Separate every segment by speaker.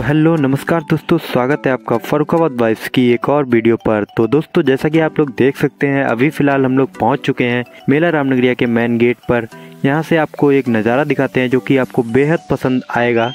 Speaker 1: तो हेलो नमस्कार दोस्तों, स्वागत है आपका फर्रुखाबाद वाइब्स की एक और वीडियो पर। तो दोस्तों जैसा कि आप लोग देख सकते हैं, अभी फ़िलहाल हम लोग पहुंच चुके हैं मेला रामनगरिया के मेन गेट पर। यहां से आपको एक नज़ारा दिखाते हैं जो कि आपको बेहद पसंद आएगा।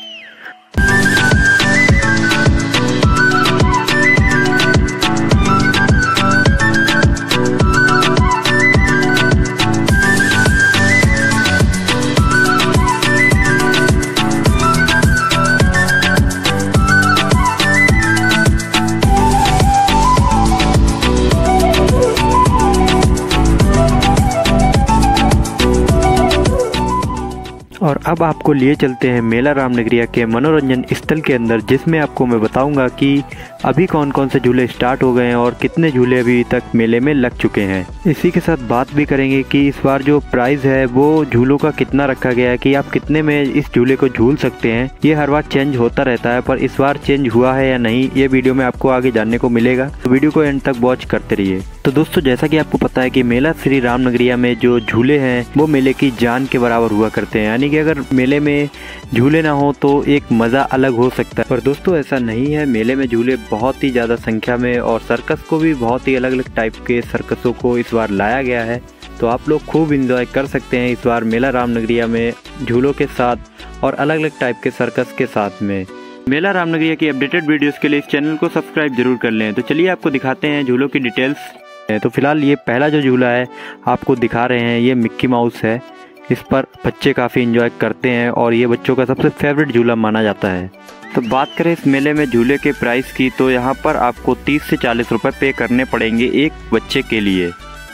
Speaker 1: और अब आपको लिए चलते हैं मेला रामनगरिया के मनोरंजन स्थल के अंदर, जिसमें आपको मैं बताऊंगा कि अभी कौन कौन से झूले स्टार्ट हो गए हैं और कितने झूले अभी तक मेले में लग चुके हैं। इसी के साथ बात भी करेंगे कि इस बार जो प्राइस है वो झूलों का कितना रखा गया है, कि आप कितने में इस झूले को झूल सकते हैं। ये हर बार चेंज होता रहता है, पर इस बार चेंज हुआ है या नहीं ये वीडियो में आपको आगे जानने को मिलेगा, तो वीडियो को एंड तक वॉच करते रहिए। तो दोस्तों जैसा कि आपको पता है कि मेला श्री रामनगरिया में जो झूले हैं वो मेले की जान के बराबर हुआ करते हैं, यानी कि अगर मेले में झूले ना हो तो एक मज़ा अलग हो सकता है। पर दोस्तों ऐसा नहीं है, मेले में झूले बहुत ही ज़्यादा संख्या में, और सर्कस को भी बहुत ही अलग अलग टाइप के सर्कसों को इस बार लाया गया है। तो आप लोग खूब इंजॉय कर सकते हैं इस बार मेला रामनगरिया में झूलों के साथ और अलग अलग टाइप के सर्कस के साथ में। मेला रामनगरिया की अपडेटेड वीडियोस के लिए इस चैनल को सब्सक्राइब जरूर कर लें। तो चलिए आपको दिखाते हैं झूलों की डिटेल्स। तो फिलहाल ये पहला जो झूला है आपको दिखा रहे हैं, ये मिक्की माउस है। इस पर बच्चे काफ़ी इंजॉय करते हैं और ये बच्चों का सबसे फेवरेट झूला माना जाता है। तो बात करें इस मेले में झूले के प्राइस की, तो यहाँ पर आपको 30 से 40 रुपये पे करने पड़ेंगे एक बच्चे के लिए।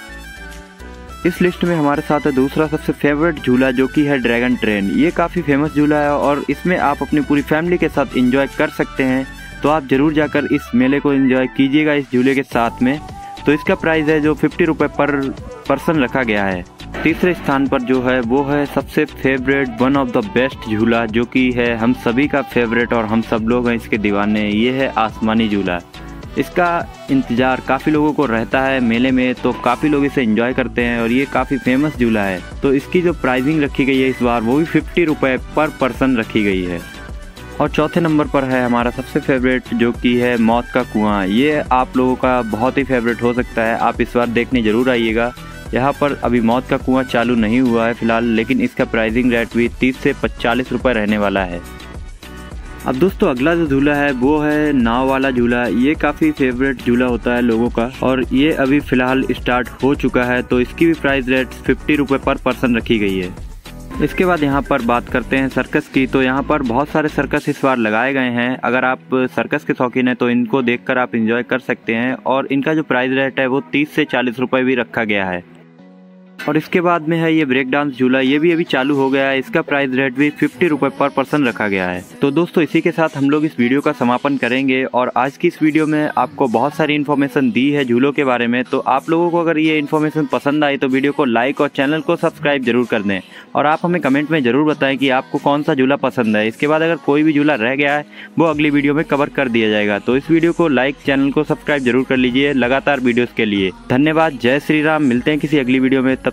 Speaker 1: इस लिस्ट में हमारे साथ है दूसरा सबसे फेवरेट झूला, जो कि है ड्रैगन ट्रेन। ये काफ़ी फेमस झूला है और इसमें आप अपनी पूरी फैमिली के साथ इंजॉय कर सकते हैं। तो आप ज़रूर जाकर इस मेले को इंजॉय कीजिएगा इस झूले के साथ में। तो इसका प्राइस है जो 50 रुपये पर पर्सन रखा गया है। तीसरे स्थान पर जो है वो है सबसे favourite, one of the best झूला, जो कि है हम सभी का फेवरेट और हम सब लोग हैं इसके दीवाने। ये है आसमानी झूला। इसका इंतज़ार काफ़ी लोगों को रहता है मेले में, तो काफ़ी लोग इसे एंजॉय करते हैं और ये काफ़ी फेमस झूला है। तो इसकी जो प्राइसिंग रखी गई है इस बार वो भी 50 रुपये पर पर्सन रखी गई है। और चौथे नंबर पर है हमारा सबसे फेवरेट, जो कि है मौत का कुआं। ये आप लोगों का बहुत ही फेवरेट हो सकता है, आप इस बार देखने ज़रूर आइएगा। यहाँ पर अभी मौत का कुआं चालू नहीं हुआ है फ़िलहाल, लेकिन इसका प्राइसिंग रेट भी 30 से 40 रुपये रहने वाला है। अब दोस्तों अगला जो झूला है वो है नाव वाला झूला। ये काफ़ी फेवरेट झूला होता है लोगों का और ये अभी फ़िलहाल स्टार्ट हो चुका है। तो इसकी भी प्राइस रेट 50 रुपये पर पर्सन रखी गई है। इसके बाद यहाँ पर बात करते हैं सर्कस की। तो यहाँ पर बहुत सारे सर्कस इस बार लगाए गए हैं। अगर आप सर्कस के शौकीन हैं तो इनको देखकर आप इंजॉय कर सकते हैं, और इनका जो प्राइस रेट है वो 30 से 40 रुपये भी रखा गया है। और इसके बाद में है ये ब्रेक डांस झूला। ये भी अभी चालू हो गया है, इसका प्राइस रेट भी 50 रुपये पर पर्सन रखा गया है। तो दोस्तों इसी के साथ हम लोग इस वीडियो का समापन करेंगे। और आज की इस वीडियो में आपको बहुत सारी इन्फॉर्मेशन दी है झूलों के बारे में। तो आप लोगों को अगर ये इन्फॉर्मेशन पसंद आई तो वीडियो को लाइक और चैनल को सब्सक्राइब जरूर कर दें। और आप हमें कमेंट में ज़रूर बताएं कि आपको कौन सा झूला पसंद है। इसके बाद अगर कोई भी झूला रह गया है वो अगली वीडियो में कवर कर दिया जाएगा। तो इस वीडियो को लाइक, चैनल को सब्सक्राइब जरूर कर लीजिए लगातार वीडियोज़ के लिए। धन्यवाद। जय श्री राम। मिलते हैं किसी अगली वीडियो में। तब